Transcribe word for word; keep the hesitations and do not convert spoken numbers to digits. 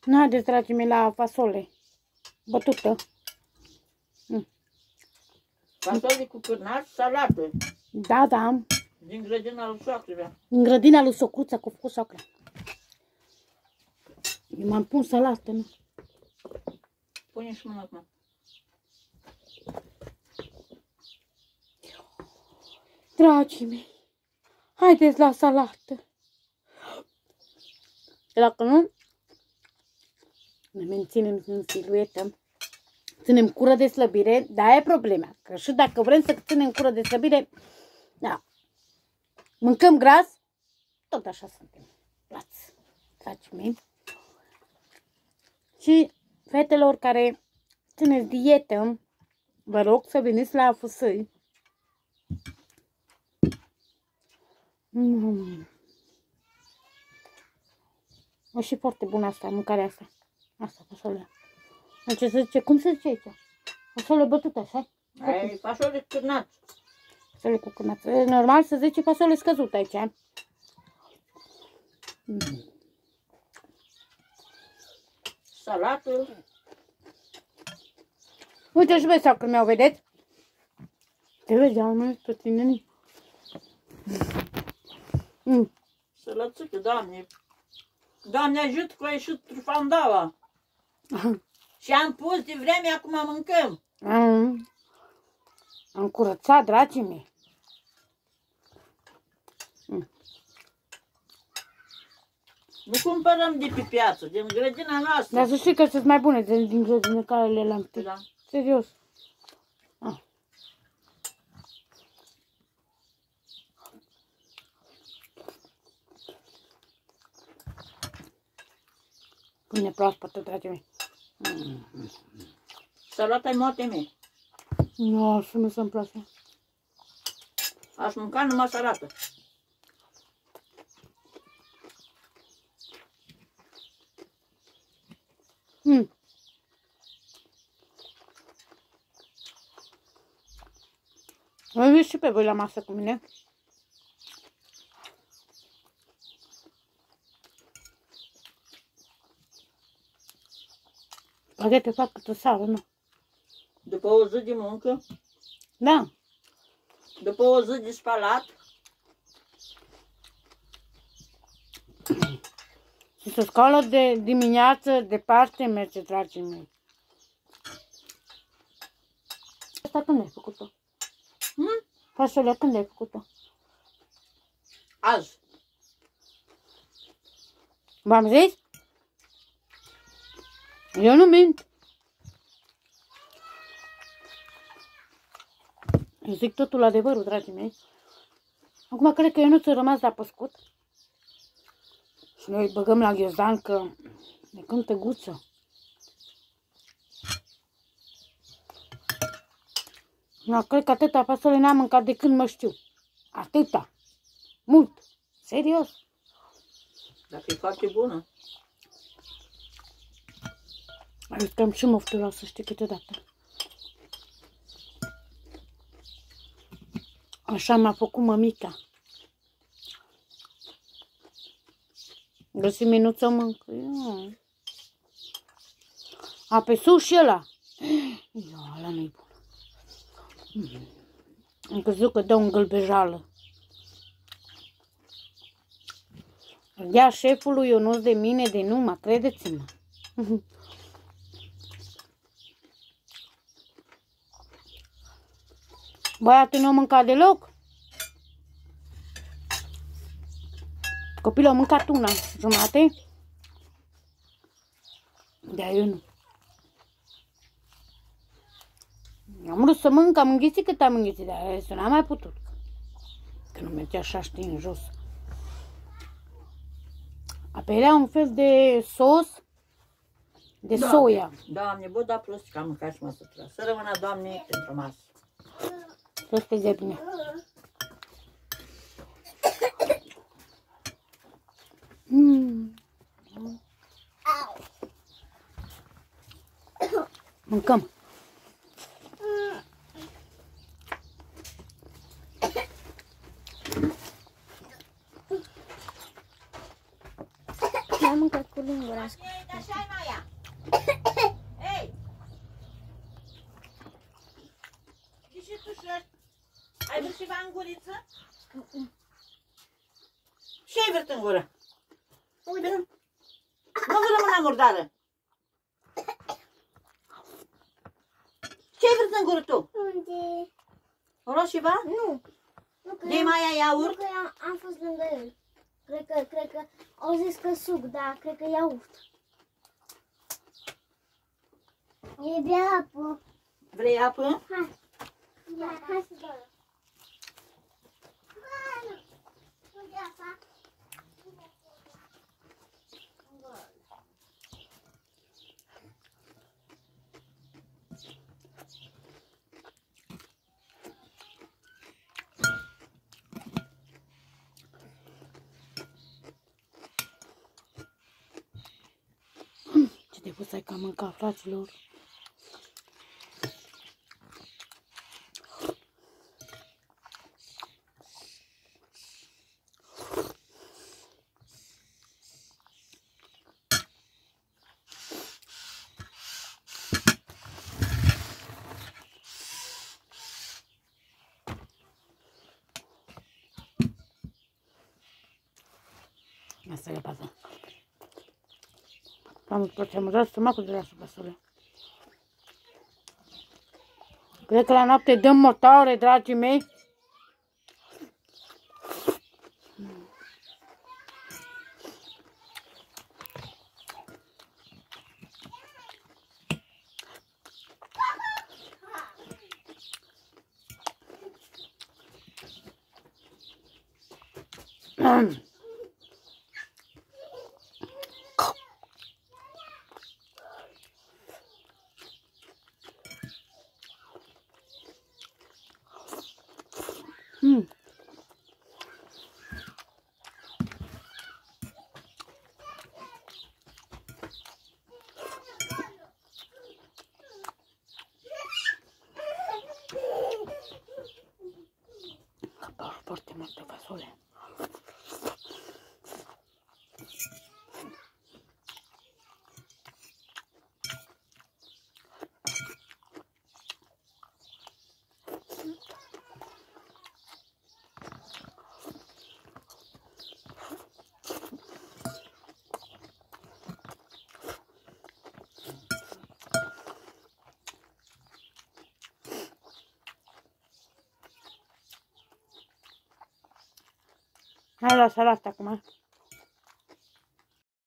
Haideți, dragii mei, la fasole bătută. Mm. Fasole cu cârnați, salată. Da, da. Din grădina lui soacră. În grădina lui Socuța, cu făcut soacră. Eu m-am pus salată, nu? Pune și mâna acum. Dragii mei, haideți la salată. Dacă nu, ne menținem în siluetă. Ținem cură de slăbire, dar e problema. Că și dacă vrem să ținem cură de slăbire, da, mâncăm gras, tot așa suntem. Plați, dragii mei. Și fetelor care țineți dietă, vă rog să veniți la Fusăi. Mm. E și foarte bună asta, mâncarea asta. Asta, fasole. Deci se zice, cum se zice aici? Fasole bătută, așa? Ai fasole cârnați. Fasole cu cârnați. E normal să zice fasole scăzută aici. Mm. Salată. Uite și voi sau când mi-au vedeți? Te vedeau, nu? Pe tine. Mm. Sălățică, Doamne. Doamne ajută că a ieșit trufandaua. Și am pus de vreme, acum mâncăm. Mm. Am curățat, dragii mei. Mm. Nu cumpărăm de pe piață, din grădina noastră. Dar să știi că sunt mai bune din, din grădine care le-am Da. Serios. Ah. Pâine proaspătă, dragii mei. Mm. Salata-i moarte mei. Nu, și nu să-mi place. Aș mânca numai salată. Mm. Veniți și pe voi la masă cu mine. Baghete fac câtă sară, nu? După o zi de muncă, Da. după o zi de spalat, Și să scoală de dimineață, departe merge, dragii mei. Asta când ai făcut-o? hmm? Fasole, când ai făcut-o? azi. V-am zis? Eu nu mint. Eu zic totul adevărul, dragii mei. Acum cred că eu nu ți-a rămas la păscut. Și noi îi băgăm la ghiozdan că ne cântă guță. No, cred că atâta fasole n-am mâncat de când mă știu. Atâta. Mult. Serios. Dacă e foarte bună. Riscăm și moftura, să știi, câteodată. Așa m-a făcut mămica. Găsi minuță mâncă. Ia. A, pe sus și ăla. Ia, ăla nu-i bun. Mm. Am crezut că dă un gălbejală. Ia șefului Ionuț de mine de numai, credeți-mă. Băiatul nu a mâncat deloc. Copilul a mâncat una jumate. Dar eu nu. Am vrut să mânc, am înghițit cât am înghițit, dar să n-am mai putut. Că nu merge așa, știi, în jos. Apoi era un fel de sos de da. soia. Doamne, bă, da plus că am mâncat și masă. Să rămână, Doamne, pentru masă. Să stai bine. Mm. Mâncăm. Am mâncat cu lingura. Hai, Maia! Ei! De ce tu șoși? Ai vrut ceva în guriță? Ce ai vrut în gură? Uite. Nu vă rămâna murdară. Ce ai vrut în gură tu? Unde? O luat ceva? Nu. Nu, că De eu- Maia nu, iaurt? că am, am fost lângă el. Cred că, cred că, au zis că suc, dar cred că iaurt. E de apă. Vrei apă? Hai. Hai, hai să dau. Unde apa? Ce de pus ai ca mânca, fraților? Asta e pasă. Am procemuzat stomacul de la supăsule. Cred că la noapte dăm motoare, dragii mei. Mm. Capăr foarte multă fasole. Hai la salată acum.